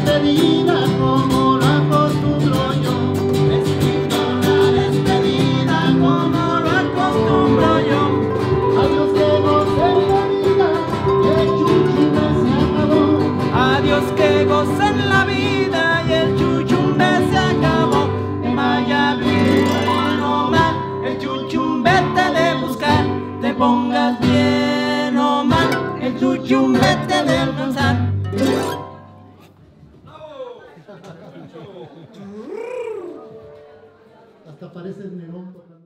despedida como lo acostumbro yo. Escrito la despedida como lo acostumbro yo. Adiós que gocen la vida y el chuchumbe se acabó. Adiós que gocen la vida y el chuchumbe se acabó. Vaya bien o mal, el chuchumbe te de buscar. Te pongas bien o mal, el chuchumbe te de alcanzar. Hasta parece el Nerón.